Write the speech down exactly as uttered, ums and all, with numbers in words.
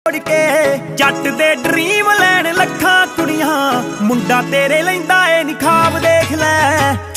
ਕੇ ਜੱਟ ਦੇ ਡ੍ਰੀਮ ਲੈਣ ਲੱਖਾਂ ਕੁੜੀਆਂ, ਮੁੰਡਾ ਤੇਰੇ ਲੈਂਦਾ ਏ ਨੀ ਖਾਬ ਦੇਖ ਲੈ।